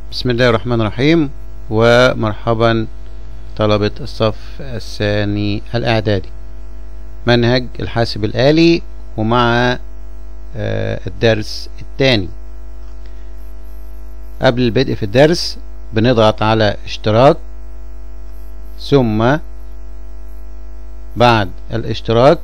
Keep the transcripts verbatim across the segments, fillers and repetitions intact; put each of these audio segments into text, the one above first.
بسم الله الرحمن الرحيم، ومرحبا طلبة الصف الثاني الإعدادي. منهج الحاسب الآلي ومع الدرس الثاني. قبل البدء في الدرس بنضغط على اشتراك، ثم بعد الاشتراك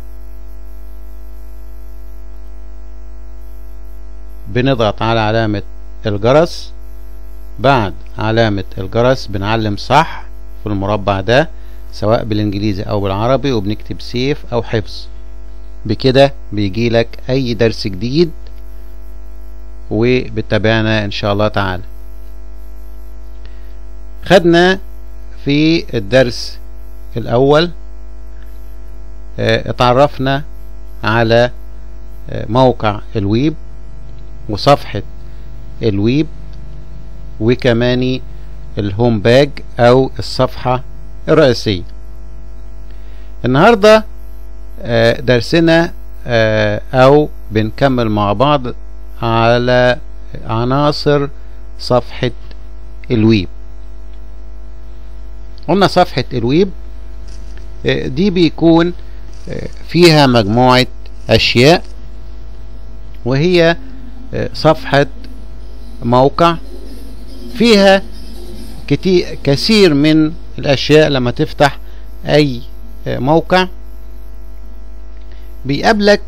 بنضغط على علامة الجرس. بعد علامة الجرس بنعلم صح في المربع ده سواء بالانجليزي او بالعربي، وبنكتب سيف او حفظ. بكده بيجي لك اي درس جديد وبتابعنا ان شاء الله تعالى. خدنا في الدرس الاول اه اتعرفنا على اه موقع الويب وصفحة الويب، وكمان الهوم باج او الصفحة الرئيسية. النهاردة درسنا او بنكمل مع بعض على عناصر صفحة الويب. قلنا صفحة الويب دي بيكون فيها مجموعة اشياء، وهي صفحة موقع فيها كتير كثير من الاشياء. لما تفتح اي موقع بيقابلك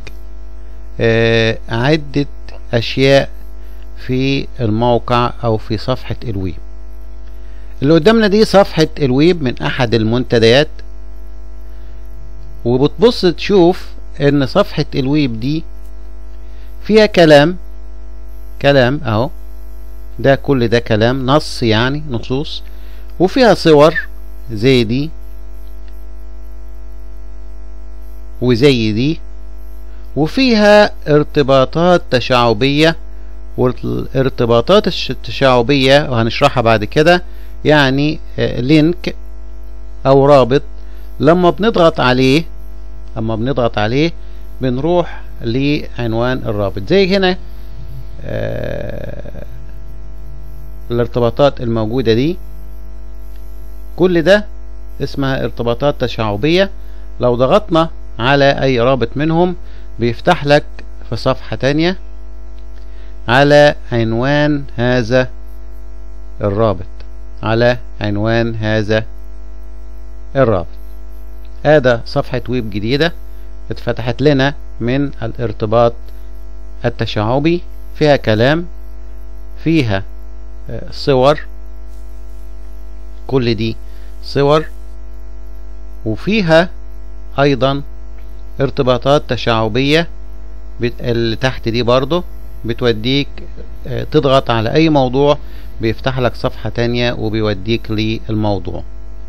عدة اشياء في الموقع او في صفحة الويب. اللي قدامنا دي صفحة الويب من احد المنتديات، وبتبص تشوف ان صفحة الويب دي فيها كلام كلام اهو، ده كل ده كلام نص يعني نصوص، وفيها صور زي دي وزي دي، وفيها ارتباطات تشعبية. والارتباطات التشعبية وهنشرحها بعد كده، يعني لينك او رابط لما بنضغط عليه لما بنضغط عليه بنروح لعنوان الرابط. زي هنا آه الارتباطات الموجودة دي كل ده اسمها ارتباطات تشعبية. لو ضغطنا على اي رابط منهم بيفتح لك في صفحة تانية على عنوان هذا الرابط على عنوان هذا الرابط. هذا صفحة ويب جديدة اتفتحت لنا من الارتباط التشعبي، فيها كلام، فيها صور، كل دي صور، وفيها ايضا ارتباطات تشعبية. اللي تحت دي برضو بتوديك تضغط على اي موضوع بيفتح لك صفحة تانية وبيوديك للموضوع.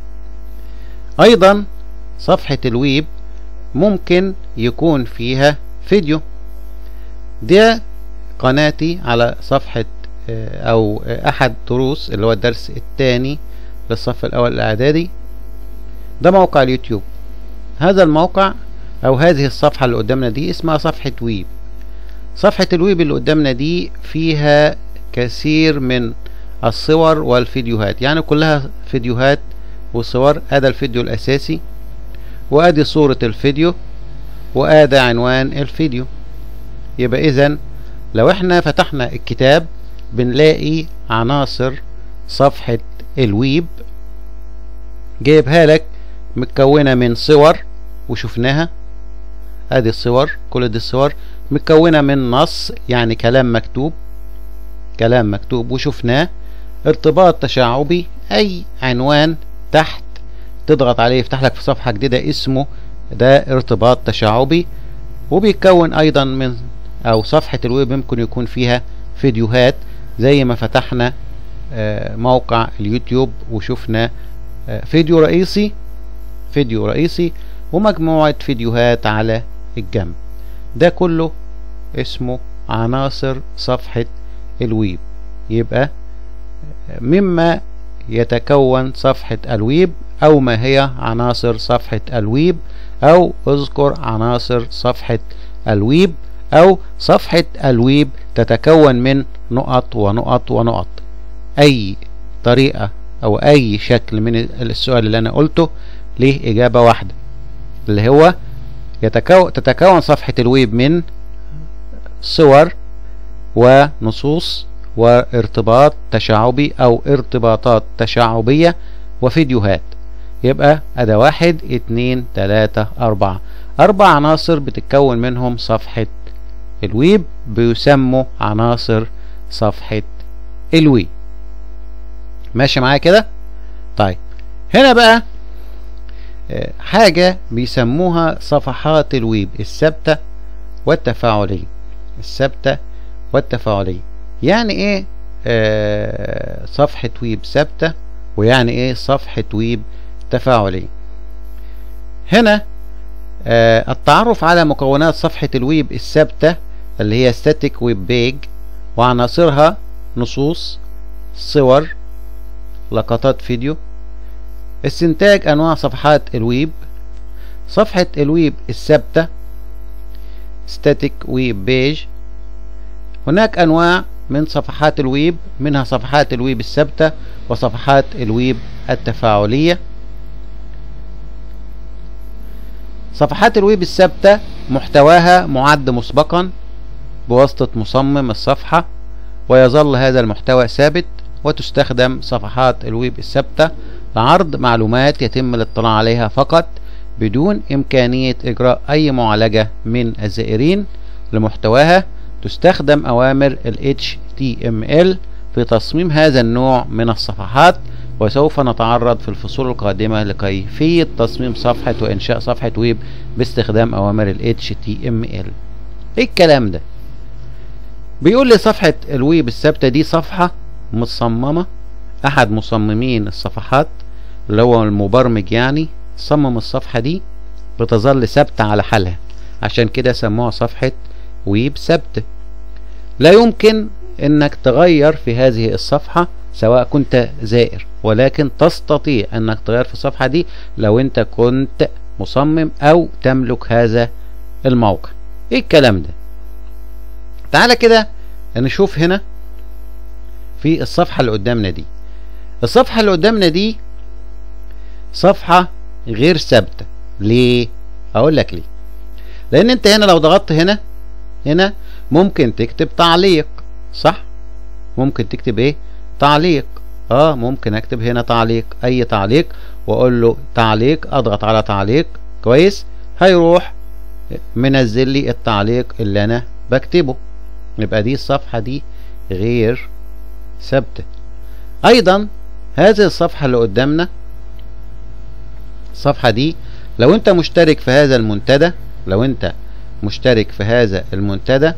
ايضا صفحة الويب ممكن يكون فيها فيديو. ده قناتي على صفحة او احد دروس اللي هو الدرس الثاني للصف الاول الاعدادي. ده موقع اليوتيوب. هذا الموقع او هذه الصفحة اللي قدامنا دي اسمها صفحة ويب. صفحة الويب اللي قدامنا دي فيها كثير من الصور والفيديوهات، يعني كلها فيديوهات وصور. ادي الفيديو الاساسي، وادي صورة الفيديو، وادي عنوان الفيديو. يبقى اذا لو احنا فتحنا الكتاب بنلاقي عناصر صفحة الويب جايبها لك متكونة من صور وشفناها. ادي الصور، كل دي الصور متكونة من نص يعني كلام مكتوب كلام مكتوب وشفناه. ارتباط تشعبي، اي عنوان تحت تضغط عليه يفتح لك في صفحة جديدة اسمه ده ارتباط تشعبي. وبيتكون ايضا من او صفحة الويب ممكن يكون فيها فيديوهات زي ما فتحنا موقع اليوتيوب وشفنا فيديو رئيسي فيديو رئيسي ومجموعة فيديوهات على الجنب. ده كله اسمه عناصر صفحة الويب. يبقى مما يتكون صفحة الويب او ما هي عناصر صفحة الويب، او اذكر عناصر صفحة الويب، او صفحة الويب تتكون من نقط ونقط ونقط. اي طريقة او اي شكل من السؤال اللي انا قلته ليه اجابة واحدة، اللي هو يتكون تتكون صفحة الويب من صور ونصوص وارتباط تشعبي او ارتباطات تشعبية وفيديوهات. يبقى ادي واحد اتنين تلاتة اربعة، اربع عناصر بتتكون منهم صفحة الويب، بيسموا عناصر صفحة الويب. ماشي معايا كده؟ طيب هنا بقى حاجة بيسموها صفحات الويب الثابتة والتفاعلية. الثابتة والتفاعلية يعني ايه آه صفحة ويب ثابتة، ويعني ايه صفحة ويب تفاعلية؟ هنا آه التعرف على مكونات صفحة الويب الثابتة اللي هي static web page وعناصرها نصوص، صور، لقطات فيديو. استنتاج انواع صفحات الويب. صفحة الويب الثابتة static web page. هناك انواع من صفحات الويب، منها صفحات الويب الثابتة وصفحات الويب التفاعلية. صفحات الويب الثابتة محتواها معد مسبقا بواسطة مصمم الصفحة، ويظل هذا المحتوى ثابت، وتستخدم صفحات الويب الثابتة لعرض معلومات يتم الاطلاع عليها فقط بدون إمكانية إجراء أي معالجة من الزائرين لمحتواها. تستخدم أوامر ال إتش تي إم إل في تصميم هذا النوع من الصفحات، وسوف نتعرض في الفصول القادمة لكيفية تصميم صفحة وإنشاء صفحة ويب باستخدام أوامر ال إتش تي إم إل. إيه الكلام ده؟ بيقول لي صفحة الويب الثابتة دي صفحة مصممة، أحد مصممين الصفحات اللي هو المبرمج يعني صمم الصفحة دي بتظل ثابتة على حالها، عشان كده سموها صفحة ويب ثابتة. لا يمكن انك تغير في هذه الصفحة سواء كنت زائر، ولكن تستطيع انك تغير في الصفحة دي لو انت كنت مصمم او تملك هذا الموقع. ايه الكلام ده؟ تعالى كده نشوف هنا في الصفحة اللي قدامنا دي. الصفحة اللي قدامنا دي صفحة غير ثابتة. ليه؟ اقول لك ليه. لان انت هنا لو ضغطت هنا هنا ممكن تكتب تعليق، صح؟ ممكن تكتب ايه؟ تعليق. اه ممكن اكتب هنا تعليق، اي تعليق، واقول له تعليق، اضغط على تعليق، كويس، هيروح منزل لي التعليق اللي انا بكتبه. يبقى دي الصفحة دي غير ثابتة. ايضا هذه الصفحة اللي قدامنا، الصفحة دي لو انت مشترك في هذا المنتدى، لو انت مشترك في هذا المنتدى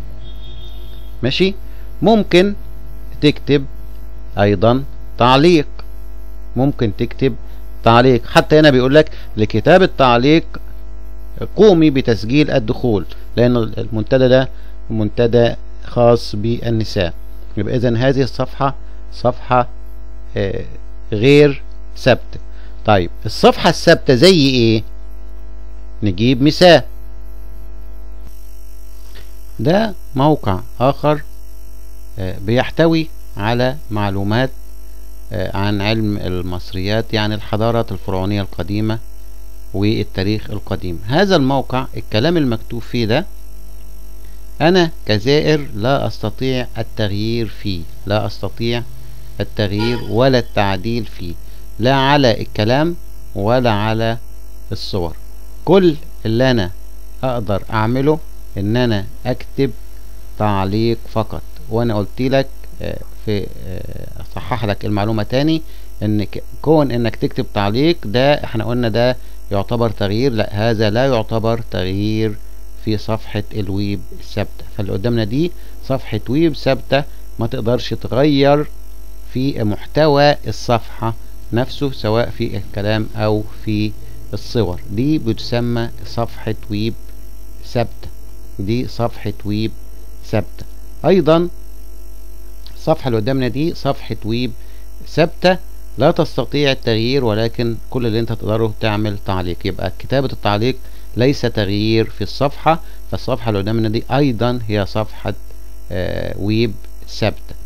ماشي، ممكن تكتب ايضا تعليق، ممكن تكتب تعليق. حتى هنا بيقول لك لكتابة تعليق قومي بتسجيل الدخول، لان المنتدى ده منتدى خاص بالنساء. يبقى اذا هذه الصفحة صفحة آه غير ثابتة. طيب الصفحة الثابتة زي ايه؟ نجيب مثال. ده موقع اخر آه بيحتوي على معلومات آه عن علم المصريات، يعني الحضارات الفرعونية القديمة والتاريخ القديم. هذا الموقع الكلام المكتوب فيه ده انا كزائر لا استطيع التغيير فيه، لا استطيع التغيير ولا التعديل فيه، لا على الكلام ولا على الصور. كل اللي انا اقدر اعمله ان انا اكتب تعليق فقط. وانا قلت لك في اصحح لك المعلومة تاني، ان كون انك تكتب تعليق ده احنا قلنا ده يعتبر تغيير، لا هذا لا يعتبر تغيير في صفحة الويب الثابتة. فاللي قدامنا دي صفحة ويب ثابتة، ما تقدرش تغير في محتوى الصفحة نفسه سواء في الكلام او في الصور. دي بتسمى صفحة ويب ثابتة، دي صفحة ويب ثابتة. ايضا الصفحة اللي قدامنا دي صفحة ويب ثابتة لا تستطيع التغيير، ولكن كل اللي انت تقدره تعمل تعليق. يبقى كتابة التعليق ليس تغيير في الصفحة، فالصفحة اللي قدامنا دي ايضا هي صفحة آه ويب ثابتة.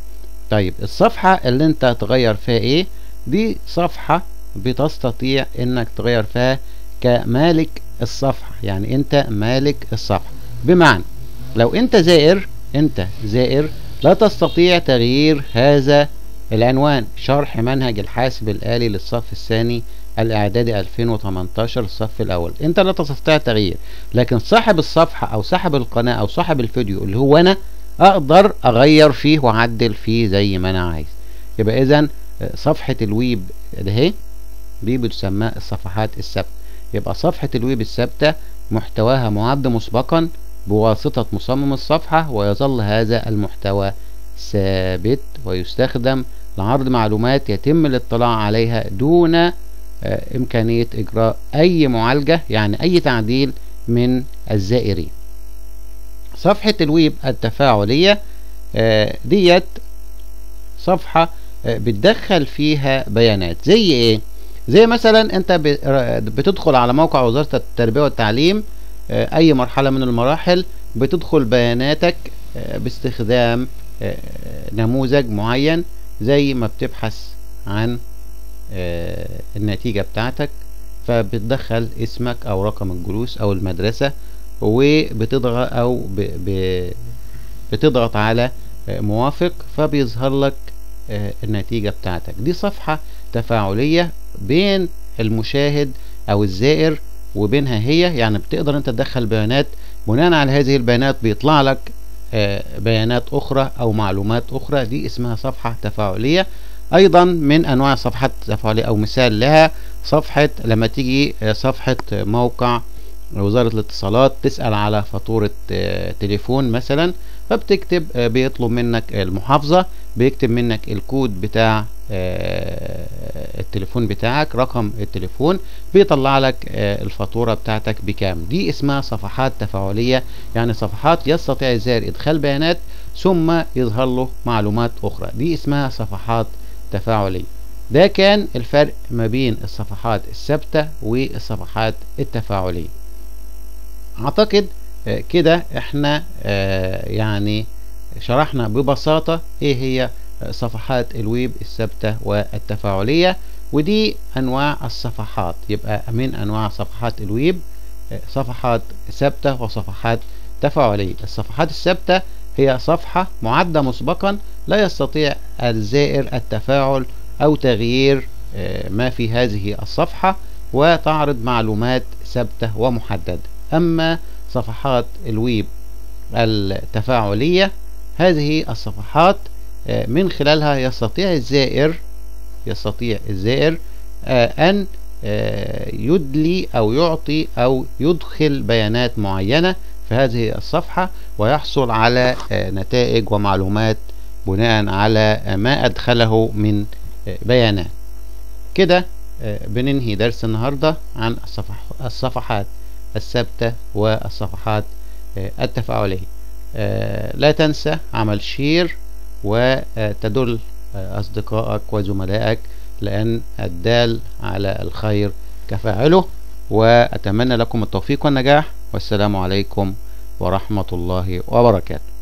طيب الصفحة اللي انت تغير فيها ايه؟ دي صفحة بتستطيع انك تغير فيها كمالك الصفحة، يعني انت مالك الصفحة. بمعنى لو انت زائر انت زائر لا تستطيع تغيير هذا العنوان: شرح منهج الحاسب الآلي للصف الثاني الإعدادي ألفين وتمنتاشر الصف الأول. أنت لا تستطيع تغيير، لكن صاحب الصفحة أو صاحب القناة أو صاحب الفيديو اللي هو أنا أقدر أغير فيه وأعدل فيه زي ما أنا عايز. يبقى إذن صفحة الويب ده دي بتسمى الصفحات الثابتة. يبقى صفحة الويب الثابتة محتواها معد مسبقا بواسطة مصمم الصفحة، ويظل هذا المحتوى ثابت ويستخدم لعرض معلومات يتم الاطلاع عليها دون إمكانية إجراء أي معالجة، يعني أي تعديل من الزائرين. صفحة الويب التفاعلية ديت صفحة بتدخل فيها بيانات زي إيه؟ زي مثلا أنت بتدخل على موقع وزارة التربية والتعليم أي مرحلة من المراحل، بتدخل بياناتك باستخدام نموذج معين، زي ما بتبحث عن النتيجة بتاعتك، فبتدخل اسمك او رقم الجلوس او المدرسة، وبتضغط او ب ب بتضغط على موافق، فبيظهر لك النتيجة بتاعتك. دي صفحة تفاعلية بين المشاهد او الزائر وبينها هي، يعني بتقدر انت تدخل بيانات، بناء على هذه البيانات بيطلع لك بيانات اخرى او معلومات اخرى. دي اسمها صفحة تفاعلية. ايضا من انواع الصفحات التفاعلية او مثال لها صفحة لما تيجي صفحة موقع وزارة الاتصالات تسأل على فاتورة تليفون مثلا، فبتكتب بيطلب منك المحافظة، بيكتب منك الكود بتاع التليفون بتاعك، رقم التليفون، بيطلع لك الفاتورة بتاعتك بكام. دي اسمها صفحات تفاعلية، يعني صفحات يستطيع الزائر ادخال بيانات ثم يظهر له معلومات اخرى. دي اسمها صفحات تفاعلية. ده كان الفرق ما بين الصفحات الثابتة والصفحات التفاعلية. اعتقد كده احنا يعني شرحنا ببساطة ايه هي صفحات الويب الثابتة والتفاعلية، ودي انواع الصفحات. يبقى من انواع صفحات الويب صفحات ثابتة وصفحات تفاعلية. الصفحات الثابتة هي صفحة معدة مسبقا لا يستطيع الزائر التفاعل او تغيير ما في هذه الصفحة، وتعرض معلومات ثابتة ومحددة. اما صفحات الويب التفاعلية هذه الصفحات من خلالها يستطيع الزائر يستطيع الزائر أن يدلي أو يعطي أو يدخل بيانات معينة في هذه الصفحة، ويحصل على نتائج ومعلومات بناء على ما أدخله من بيانات. كده بننهي درس النهاردة عن الصفحات الثابتة والصفحات التفاعلية. لا تنسى عمل شير وتدل أصدقائك وزملائك، لأن الدال على الخير كفاعله. وأتمنى لكم التوفيق والنجاح، والسلام عليكم ورحمة الله وبركاته.